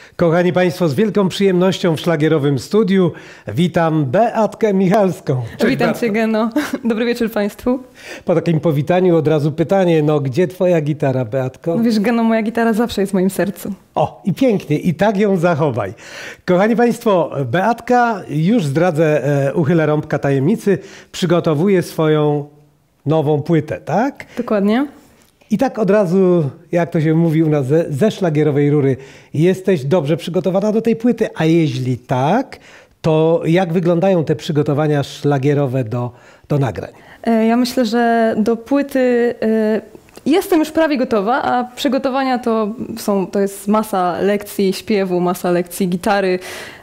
Kochani Państwo, z wielką przyjemnością w szlagierowym studiu witam Beatkę Michalską. Cześć, witam Cię, Geno. Dobry wieczór Państwu. Po takim powitaniu od razu pytanie, gdzie Twoja gitara, Beatko? No wiesz, Geno, moja gitara zawsze jest w moim sercu. O, i pięknie, i tak ją zachowaj. Kochani Państwo, Beatka, już zdradzę, uchylę rąbka tajemnicy, przygotowuje swoją nową płytę, tak? Dokładnie. I tak od razu, jak to się mówi u nas, ze szlagierowej rury, jesteś dobrze przygotowana do tej płyty, a jeśli tak, to jak wyglądają te przygotowania szlagierowe do nagrań? Ja myślę, że do płyty jestem już prawie gotowa, a przygotowania to jest masa lekcji śpiewu, masa lekcji gitary,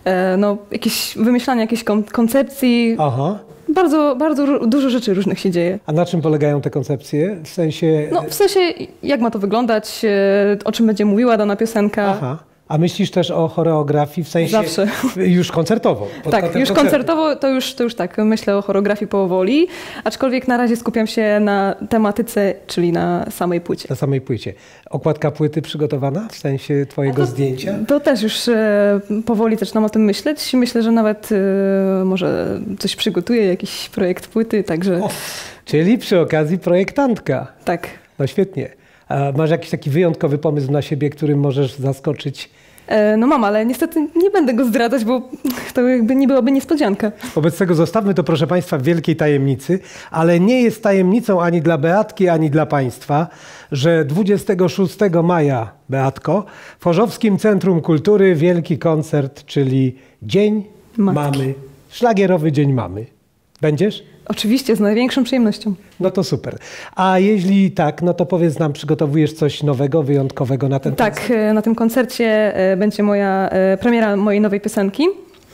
wymyślanie jakiejś koncepcji. Aha. Bardzo dużo rzeczy różnych się dzieje. A na czym polegają te koncepcje? W sensie... jak ma to wyglądać, o czym będzie mówiła dana piosenka. Aha. A myślisz też o choreografii w sensie... Zawsze. Już koncertowo? Tak, już koncertowo to już tak, myślę o choreografii powoli, aczkolwiek na razie skupiam się na tematyce, czyli na samej płycie. Na samej płycie. Okładka płyty przygotowana w sensie Twojego zdjęcia? To też już powoli zaczynam o tym myśleć. Myślę, że nawet może coś przygotuję, jakiś projekt płyty, także... Czyli przy okazji projektantka. Tak. No świetnie. A masz jakiś taki wyjątkowy pomysł na siebie, którym możesz zaskoczyć? No mam, ale niestety nie będę go zdradzać, bo to jakby nie byłaby niespodzianka. Wobec tego zostawmy to, proszę Państwa, w wielkiej tajemnicy, ale nie jest tajemnicą ani dla Beatki, ani dla Państwa, że 26 maja, Beatko, w Chorzowskim Centrum Kultury wielki koncert, czyli Dzień Mamy, szlagierowy Dzień Mamy. Będziesz? Oczywiście, z największą przyjemnością. No to super. A jeśli tak, no to powiedz nam, przygotowujesz coś nowego, wyjątkowego na ten koncert? Tak, na tym koncercie będzie premiera mojej nowej piosenki.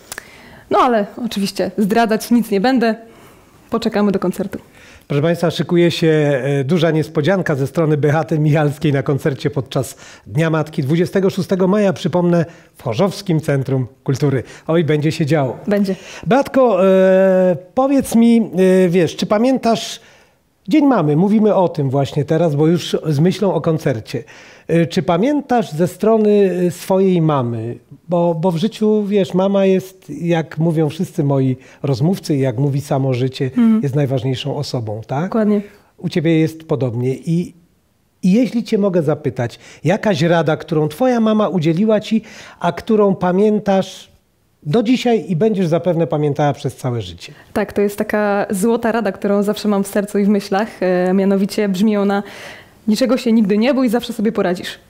No ale oczywiście zdradzać nic nie będę. Poczekamy do koncertu. Proszę Państwa, szykuje się duża niespodzianka ze strony Beaty Michalskiej na koncercie podczas Dnia Matki 26 maja, przypomnę, w Chorzowskim Centrum Kultury. Oj, będzie się działo. Będzie. Beatko, powiedz mi, czy pamiętasz Dzień Mamy? Mówimy o tym właśnie teraz, bo już z myślą o koncercie. Czy pamiętasz ze strony swojej mamy? Bo w życiu, mama jest, jak mówią wszyscy moi rozmówcy, jak mówi samo życie, jest najważniejszą osobą, tak? Dokładnie. U Ciebie jest podobnie. I jeśli Cię mogę zapytać, jakaś rada, którą Twoja mama udzieliła Ci, a którą pamiętasz do dzisiaj i będziesz zapewne pamiętała przez całe życie? Tak, to jest taka złota rada, którą zawsze mam w sercu i w myślach. Mianowicie brzmi ona: niczego się nigdy nie bój, zawsze sobie poradzisz.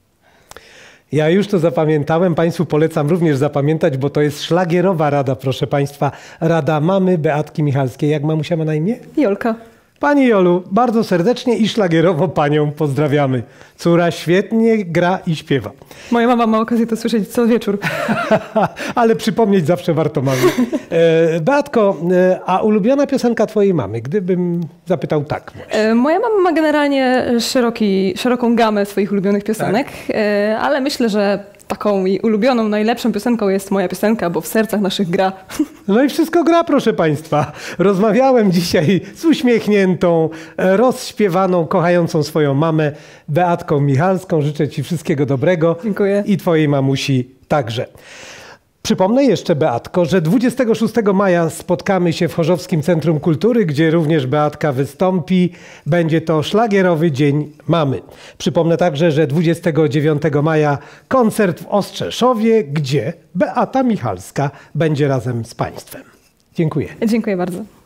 Ja już to zapamiętałem, Państwu polecam również zapamiętać, bo to jest szlagierowa rada, proszę Państwa. Rada mamy Beatki Michalskiej. Jak mamusia ma na imię? Jolka. Pani Jolu, bardzo serdecznie i szlagierowo Panią pozdrawiamy. Córa świetnie gra i śpiewa. Moja mama ma okazję to słyszeć co wieczór. Ale przypomnieć zawsze warto mamy. Beatko, a ulubiona piosenka Twojej mamy? Gdybym zapytał tak. Moja mama ma generalnie szeroką gamę swoich ulubionych piosenek, tak? Ale myślę, że taką jej ulubioną, najlepszą piosenką jest moja piosenka, bo w sercach naszych gra. No i wszystko gra, proszę Państwa. Rozmawiałem dzisiaj z uśmiechniętą, rozśpiewaną, kochającą swoją mamę Beatką Michalską. Życzę Ci wszystkiego dobrego. Dziękuję. I Twojej mamusi także. Przypomnę jeszcze, Beatko, że 26 maja spotkamy się w Chorzowskim Centrum Kultury, gdzie również Beatka wystąpi. Będzie to szlagierowy Dzień Mamy. Przypomnę także, że 29 maja koncert w Ostrzeszowie, gdzie Beata Michalska będzie razem z Państwem. Dziękuję. Dziękuję bardzo.